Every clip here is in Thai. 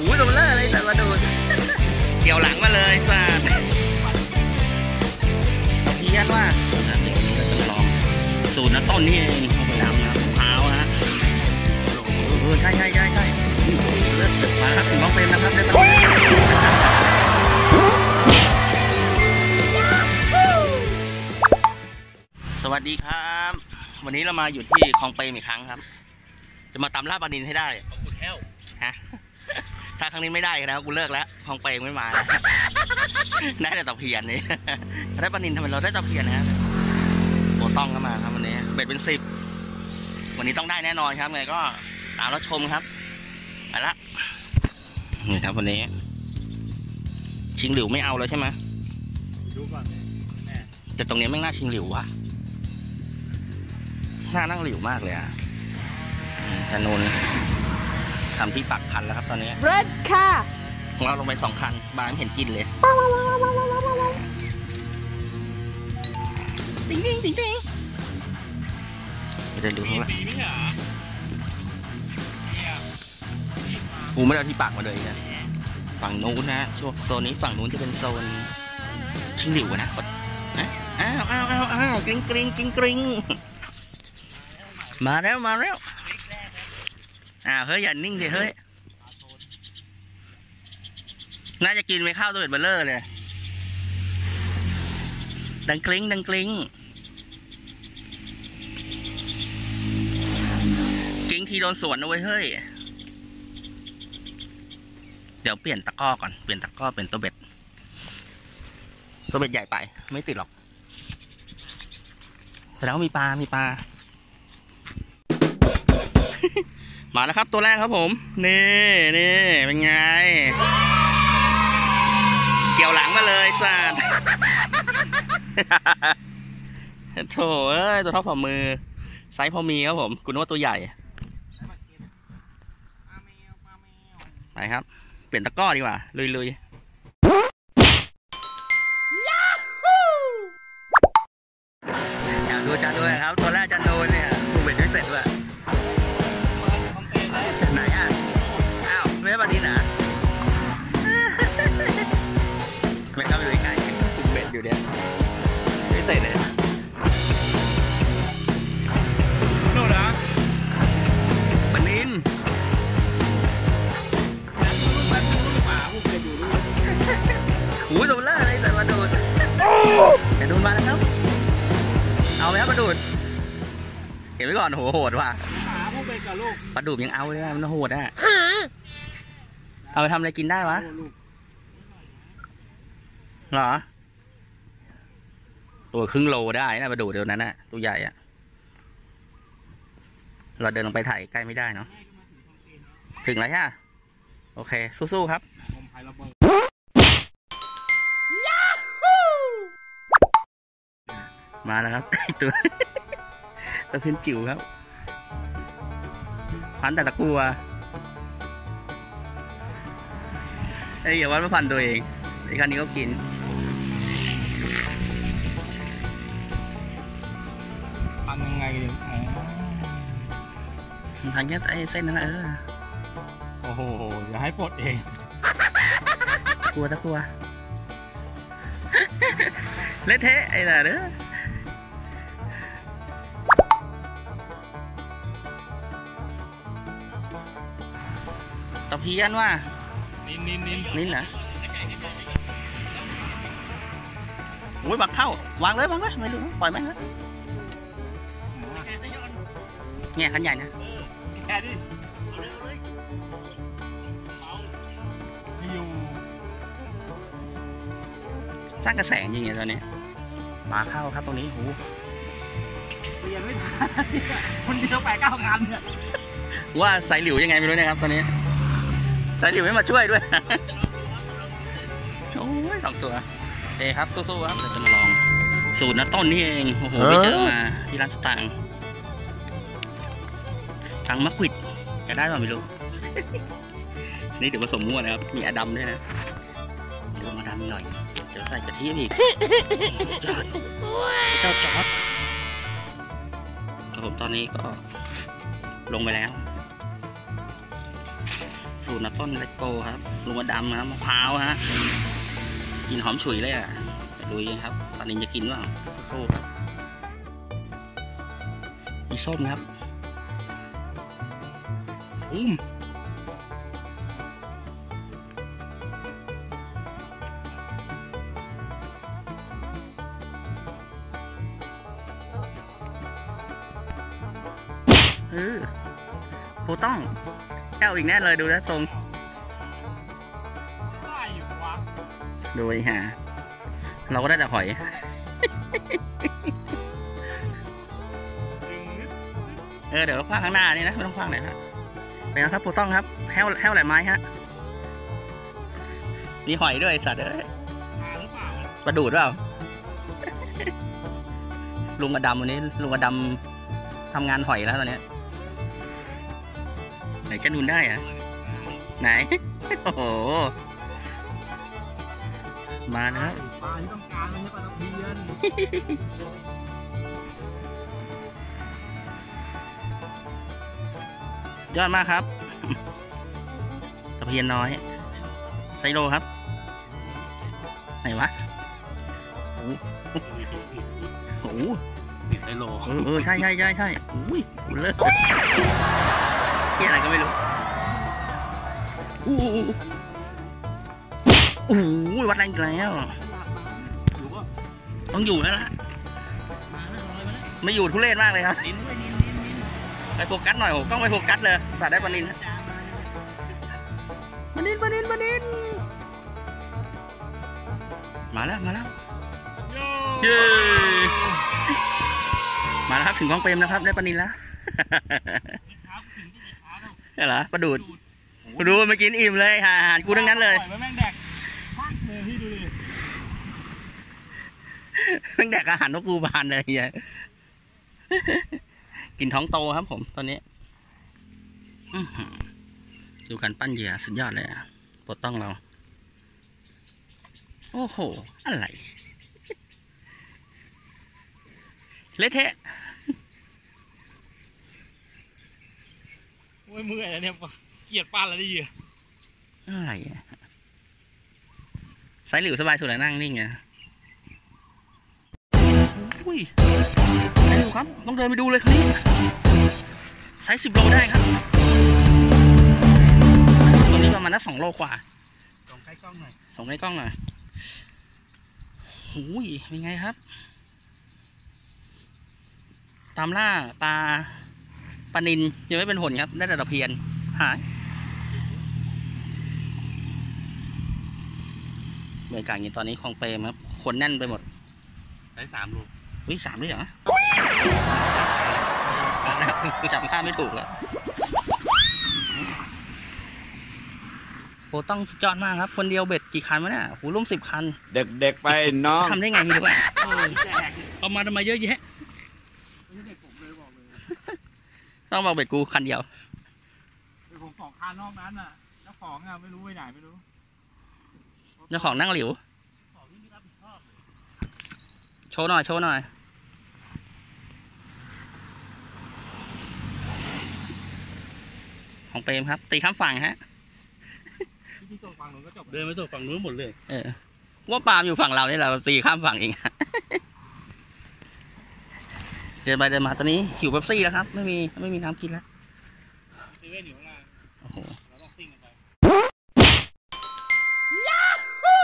อุ้ยตัวเบลออะไรแต่มาดูเกี่ยวหลังมาเลยสัตว์เราเพี้ยนว่าเราจะลองสูตรนะต้นนี่เองเอาไปดำนะเท้านะใช่เลือดตึกมาครับถึงน้องเป็นนะครับได้ตอนสวัสดีครับวันนี้เรามาอยู่ที่คลองเปรมอีกครั้งครับจะมาตามล่าปลานิลให้ได้ขอบคุณแห้วฮะถ้าครั้งนี้ไม่ได้นะกูเลิกแล้วคลองเปรมไม่มาแล้วได้แต่ตะเพียนนี่ได้ปลานิลทำไมเราได้ตะเพียนนะโอ้ต้องก็มาครับวันนี้เบ็ดเป็น10วันนี้ต้องได้แน่นอนครับไงก็ตามรับชมครับไปละนี่ครับวันนี้ชิงหลิวไม่เอาแล้วใช่ไหมดูก่อนแต่ตรงนี้ไม่น่าชิงหลิววะน่านั่งหลิวมากเลยอ่ะธนูนทำที่ปักคันแล้วครับตอนนี้เรดค่ะเราลงไป2 คันบานไม่เห็นกินเลยติ๊งเดินดูเขาละกูไม่ได้ที่ปักมาเลยนะฝั่งนู้นนะช่วงโซนนี้ฝั่งนู้นจะเป็นโซนชิงหลิวนะอ้าวกริ๊งมาแล้วเฮ้ยอย่านิ่งดิเฮ้ยน่าจะกินไปข้าวตัวเบ็ดเบลเลอร์เลยดังกริ๊งทีโดนสวนนะเว้ยเฮ้ยเดี๋ยวเปลี่ยนตะกร้อก่อนเปลี่ยนตัวเบ็ดใหญ่ไปไม่ติดหรอกแสดงว่ามีปลา มาแล้วครับตัวแรกครับผมนี่เป็นไงเกี่ยวหลังมาเลยสัตว์โถเอ้ยตัวเท่าฝ่ามือไซส์พอมีครับผมคุณว่าตัวใหญ่ไปครับเปลี่ยนตะกร้อดีกว่าลุยอยากดูจันด้วยครับตัวแรกจันโดนเนี่ยกูเบ็ดไม่เสร็จด้วยไหนอ่ะอ้าวไม่ใช่ปลาดินนะไม่เข้าไปดูใกล้ๆกูเบ็ดอยู่เนี่ยไม่เสร็จเลยโน่นนะปลานินหูตัวเบลออะไรแต่มาดูดแต่ดูดมาแล้วครับเอาไหมครับมาดูดเก็บไว้ก่อนโหดว่ะปลาดุกยังเอาเลยมันโหดอ่ะเอาไปทำอะไรกินได้วะเหรอตัวครึ่งโลได้นะปลาดุกเดี๋ยวนั้นน่ะตัวใหญ่อ่ะเราเดินลงไปถ่ายใกล้ไม่ได้เนาะถึงแล้วใช่ไหมโอเคสู้ๆครับมาแล้วครับตัวเพี้ยนจิ๋วครับพันแต่ตะกัวไอ้อย่าวัดมาพันตัวเองไอ้คันนี้ก็กินพันยังไงพันแค่ไอ้เส้นนั่นแหละโอ้โหอย่าให้ปลดเองตะกัวเละเทะไอ้น่ะเด้อตะเพียนว่านินนะโอ้ยบักเข้าวางเลยไม่รู้ปล่อยไหมครับเนี่ยขันใหญ่นะสร้างกระแสจริงๆตอนนี้มาเข้าครับตรงนี้โหเรียนไม่ทันคนเดียว8-9 งานเนี่ยว่าสายหลิวยังไงไม่รู้นะครับตอนนี้สายหลิวไม่มาช่วยด้วยโอ้ย2 ตัวเอ้ครับสู้ๆครับเราจะมาลองสูตรนะต้นนี่เองโอ้โหไปเจอมาที่ร้านสตางค์ตังมะขวิดจะได้ป่ะไม่รู้นี่เดี๋ยวผสมมั่วนะครับมีอดัมด้วยนะดูมาดำหน่อยเดี๋ยวใส่กะทิอีกจอดเจ้าจอดผมตอนนี้ก็ลงไปแล้วสูตรนะต้นเลโก้ครับลุงดำนะมะพร้าวฮะกินหอมฉุยเลยอ่ะไปดูกันครับปานินจะกินว่าสู้ครับมีส้มครับโบต้องแก้วอีกแน่เลยดูนะทรงดูไอ้ห่าเราก็ได้แต่หอยเดี๋ยวเราคว้างข้างหน้านี่นะไม่ต้องคว้างไหนนะไปนะครับโบต้องครับแห้วหลายไม้ฮะมีหอยด้วยสัตว์เลยปลาดูดเปล่าลุงกระดำวันนี้ลุงกระดำทำงานหอยแล้วตอนนี้ไหนจะนูนได้อะไหนโอ้โหมานะครับปลาที่ต้องการมันจะปลาตะเพียนยอดมากครับตะเพียนน้อยไซโลครับไหนวะโอ้โหไซโลใช่อุ้ยเลิศที่อะไรก็ไม่รู้วัดแรงอีกแล้วต้องอยู่แล้วล่ะไม่อยู่ทุเรศมากเลยครับไปโฟกัสหน่อยผมต้องไปโฟกัสเลยสัตว์ได้ปลานินมาแล้วเย้มาแล้วครับถึงกองเปรมนะครับได้ปลานินแล้วนี่เหรอปลาดูดดูไม่กินอิ่มเลยอาหารกูทั้งนั้นเลยแม่งแดกพี่ดูดิแม่งแดกอาหารนกกูบานเลยกินท้องโตครับผมตอนนี้ดูการปั้นเหยื่อสุดยอดเลยปลดต้องเราโอ้โหอะไรเละเทะโอ้ยมืออะไรเนี่ยเกลียดปั้นแล้วดิเหยื่ออะไรไซส์หลิวสบายสุดเลยนั่งนิ่งไงอุ้ยไปดูครับต้องเดินไปดูเลยครับนี่ไซส์10 โลได้ครับตัวนี้ประมาณ2 โลกว่าส่งใกล้กล้องหน่อยอุ้ยเป็นไงครับตามล่าปลานินยังไม่เป็นผลครับได้แต่ตะเพียนหายบรรยากาศอย่างตอนนี้คลองเปรมครับคนแน่นไปหมดไซส์3 โลวิ่ง3ด้วยเหรอจับภาพไม่ถูกแล้วโหต้องสุดยอดมากครับคนเดียวเบ็ดกี่คันวะเนี่ยโหร่วม10 คันเด็กๆไปน้องทำได้ไงไม่รู้เอามาทำไมเยอะแยะต้องมาเบ็ดกูคันเดียวผมของคันนอกนั้นอ่ะเจ้าของไม่รู้ไปไหนไม่รู้เจ้าของนั่งหลิวโชว์หน่อยของเปรมครับตีข้ามฝั่งฮะที่ตกฝั่งนู้นก็จบเดินไปตกฝั่งนู้นหมดเลยว่าปาล์มอยู่ฝั่งเราเนี่ยเราตีข้ามฝั่งเองเดินไปเดินมาตอนนี้หิวเป๊ปซี่แล้วครับไม่มีน้ำกินแล้วซีเว่นอยู่ข้างล่างโอ้โหเราต้องซิ่งกันไปยาฮู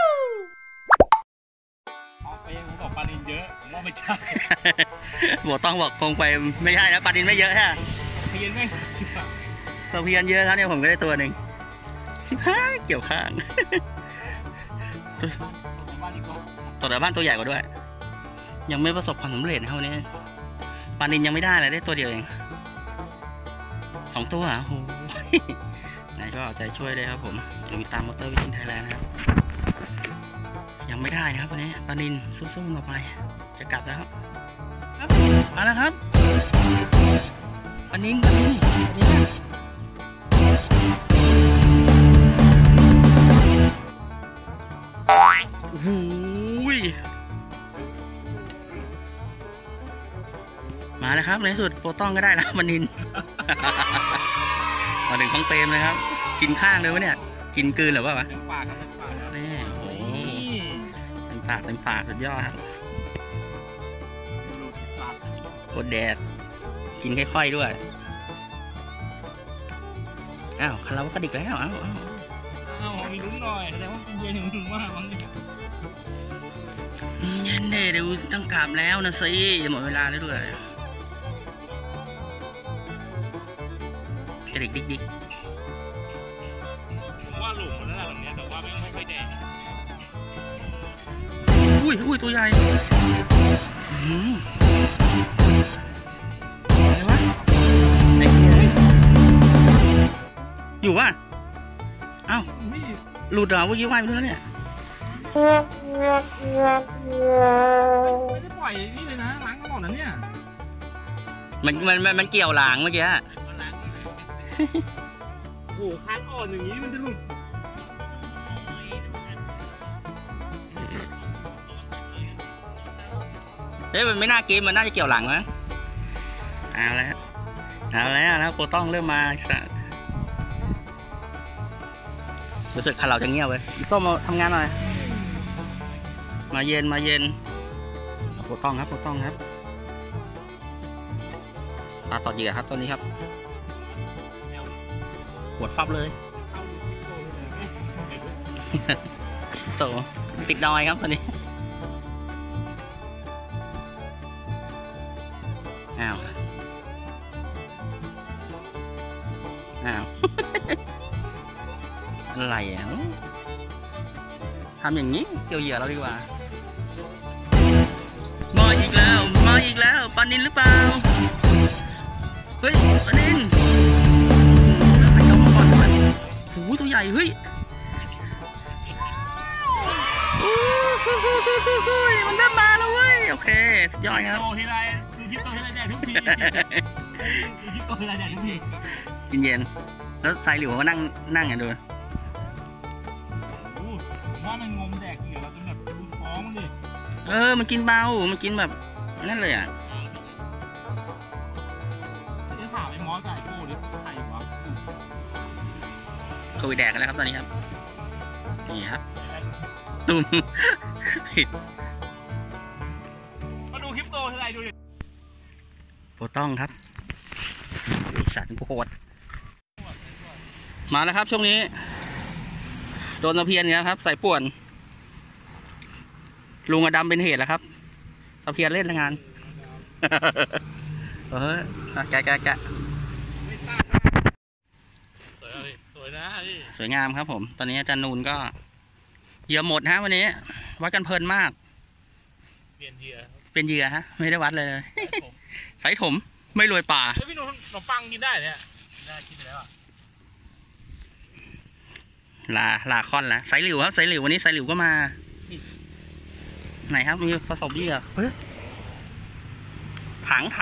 เอาไปผมบอกปลาดินเยอะผมว่าไม่ใช่บอกต้องบอกคงไปไม่ใช่แล้วปลาดินไม่เยอะฮะเพียนไม่ชิบหายเราเพียนเยอะครับเนี่ยผมก็ได้ตัวหนึ่งชิบหายเกี่ยวข้างตัวแต่บ้านตัวใหญ่กว่าด้วยยังไม่ประสบความสำเร็จเท่านี้ปลานินยังไม่ได้เลยได้ตัวเดียวเอง2 ตัวโอ้โหไหนก็เอาใจช่วยเลยครับผมมีตามมอเตอร์วิชินไทยแลนด์นะครับยังไม่ได้นะครับวันนี้ปลานินสู้ๆต่อไปจะกลับแล้วมาแล้วครับปลานินโอ้โหมาแล้วครับในสุดโปรต้องก็ได้แล้วปลานินมาถึงคลองเปรมเลยครับกินข้างเลยวะเนี่ยกินกลืนหรือเปล่าวะเต็มปากครับเต็มปากครับนี่โอ้โหเต็มปากสุดยอดครับหลุดปากกดแดกกินค่อยๆด้วยอ้าวคาราโอเกะกระดิกแล้วอ้าวอ้าวมีลุ้นหน่อยแสดงว่ากินเบียร์ถึงถึงมากมั้งเนี่ยเย็นเด้เดี๋ยวต้องกลับแล้วนะสิหมดเวลาแล้วด้วยกระดิกดิกผมว่าหลุมมันแล้วล่ะแบบเนี้ยแต่ว่าไม่ค่อยแดงอุ้ยตัวใหญ่อะไรวะไหนอยู่วะอ้าวหลุดเหรอเมื่อกี้ว่ายไปแล้วเนี่ยไม่ได้ปล่อยนี่เลยนะล้างตลอดนะเนี่ยมันเกี่ยวหลางเมื่อกี้โอ้โหคันอ่อนอย่างนี้มันจะหลุดเฮ้ยมันไม่น่ากินมันน่าจะเกี่ยวหลังมั้งเอาแล้วโปรต้องเริ่มมารู้สึกขาเราจะเงียบเว้ยอีส้มมาทำงานหน่อยมาเย็นโปรต้องครับปลาต่อเหยื่อครับตัวนี้ครับปวดฟับเลยโตติดดอยครับตัวนี้อ้าว อะไรอ่ะทำอย่างนี้เกี่ยวเหยื่อเราดีกว่ามาอีกแล้วปลานิลหรือเปล่าเฮ้ยปลานิลไปเอามาก่อนด้วยโอ้โหตัวใหญ่เฮ้ยมันเริ่มมาแล้วเว้ยโอเคสุดยอดครับโตทีไรดูคลิปโตทีไรแดงทุกทีดูคลิปโตทีไรแดงทุกทีเย็นๆแล้วสายหลิวก็นั่งอย่างดูผมว่ามันงมแดกเหยื่อเราจนแบบดูท้องมันดิมันกินเบามันกินแบบนั่นเลยอ่ะจะถามไอ้มอสกับไอ้โก้ดิใครวะคุยแดกกันแล้วครับตอนนี้ครับนี่ครับตุ่มผิดมาดูคลิปโตทีไรดูดิโปรต้องครับสัตว์โคตรมาแล้วครับช่วงนี้โดนตะเพียนเนี่ยครับใส่ป่วนลุงอดำเป็นเหตุแล้วครับตะเพียนเล่นงานแกะสวยนะพี่สวยงามครับผมตอนนี้อาจารย์นูนก็เหยื่อหมดฮะวันนี้วัดกันเพลินมากเปลี่ยนเหยื่อฮะไม่ได้วัดเลยสายถมไม่รวยป่าพี่นุ่นขนมปังกินได้เนี่ยได้กินไปแล้วอ่ะลาคอนแล้วสายหลิวครับสายหลิววันนี้สายหลิวก็มาไหนครับมีผสมเหยื่อเฮ้ยถัง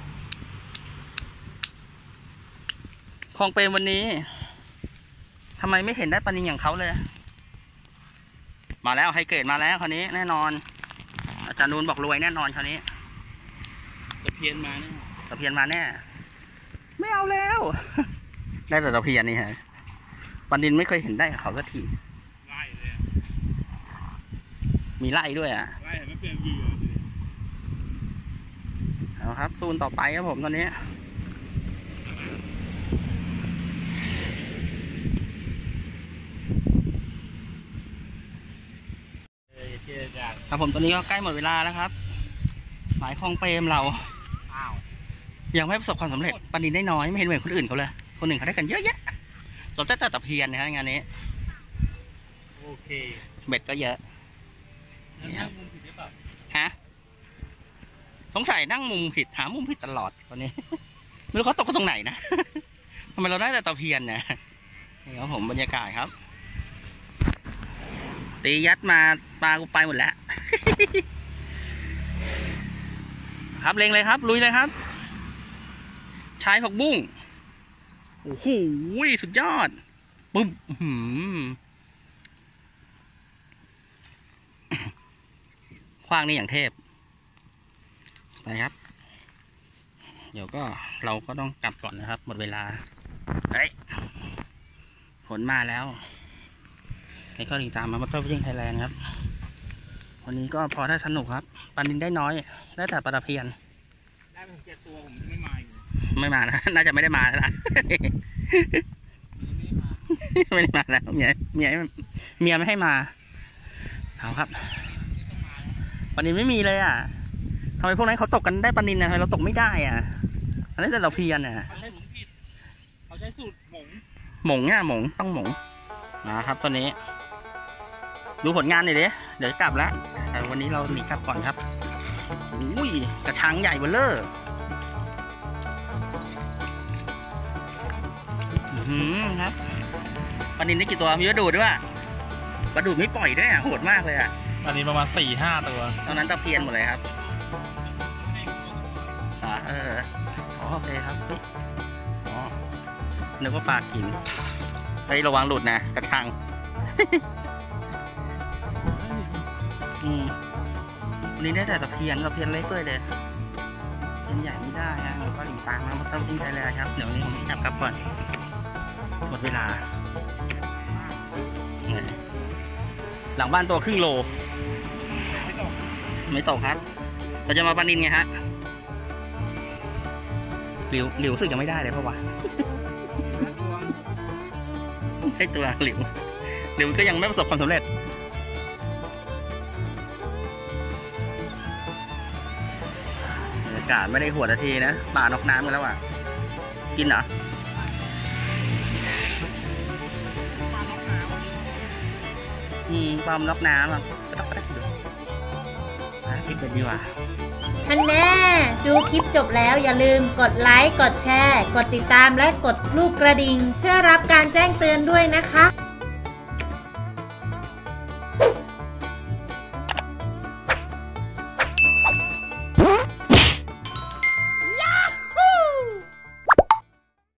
คลองเปรมวันนี้ทำไมไม่เห็นได้ปลานิลอย่างเขาเลยมาแล้วไฮเกรดมาแล้วคราวนี้แน่นอนอาจารย์นูนบอกรวยแน่นอนคราวนี้ตะเพียนมาแน่ไม่เอาแล้วได้แต่ตะเพียนนี่ฮะปลานิลไม่เคยเห็นได้กับเขาสักทีไล่เลยมีไล่ด้วยอ่ะไล่เห็นไม่เปลี่ยนเหยื่อเอาครับซูนต่อไปครับผมตอนนี้ครับผมตอนนี้ก็ใกล้หมดเวลาแล้วครับหมายคลองเปรมเรายังไม่ประสบความสำเร็จปลานิลได้น้อยไม่เห็นเหมือนคนอื่นเขาเลยคนหนึ่งเขาได้กันเยอะแยะเราจะตะเพียนนะฮะงานนี้โอเคเบ็ดก็เยอะนั่งมุมผิดหรือเปล่าฮะสงสัยนั่งมุมผิดหามุมผิดตลอดตอนนี้ไม่รู้เขาตกกันตรงไหนนะทำไมเราได้แต่ตะเพียนเนี่ยนี่ครับผมบรรยากาศครับตียัดมาปลากูไปหมดแล้วครับเล็งเลยครับลุยเลยครับชายผักบุ้งโอ้โหสุดยอดปุ๊บขว้างนี่อย่างเทพไปครับเดี๋ยวก็เราก็ต้องกลับก่อนนะครับหมดเวลาเฮ้ยผลมาแล้วให้ก็ติดตามมาบัตเตอร์ฟิชชิ่งไทยแลนด์ครับวันนี้ก็พอได้สนุกครับปลานิลได้น้อยได้แต่ปลาตะเพียนได้ไปถึง7 ตัวผมไม่มาอยู่ไม่มานะ น่าจะไม่ได้มาแล้ว ไม่ได้มาแล้วเมียไม่ให้มาเอาครับปลานิลไม่มีเลยอ่ะทำไมพวกนั้นเขาตกกันได้ปลานิลนะทำไมเราตกไม่ได้อ่ะอันนี้แต่เราเพียนอ่ะเขาใช้สูตรหมงเนี่ยหมงต้องหมงนะครับตอนนี้ดูผลงานหน่อยดิเดี๋ยวกลับแล้วแต่วันนี้เราหนีกลับก่อนครับอุ้ยกระชังใหญ่เบ้อเร่อครับปลานิลได้กี่ตัวมีปลาดูดด้วยปลาดูดไม่ปล่อยด้วยอ่ะโหดมากเลยอ่ะตอนนี้ประมาณ4-5 ตัวตอนนั้นตะเพียนหมดเลยครับโอเคครับนึกว่าปลากินไประวังหลุดนะกระชังวันนี้ได้แต่ตะเพียนเล็กเลยเพียนใหญ่ไม่ได้ฮะเราก็หลีตามมาต้องทิ้งใจเลยครับเดี๋ยวนี้ผมกลับก่อนหมดเวลาหลังบ้านตัวครึ่งโลไม่ตกครับเราจะมาปลานิลไงฮะหลิวรู้สึกยังไม่ได้เลยเพราะว่าไอตัวหลิวก็ยังไม่ประสบความสำเร็จบรรยากาศไม่ได้หัวนาทีนะป่านกน้ำกันแล้วอ่ะกินเหรอปลานกน้ำอ่ะก็ดูคลิปเป็นดีว่ะท่านแน่ดูคลิปจบแล้วอย่าลืมกดไลค์กดแชร์กดติดตามและกดรูปกระดิ่งเพื่อรับการแจ้งเตือนด้วยนะคะ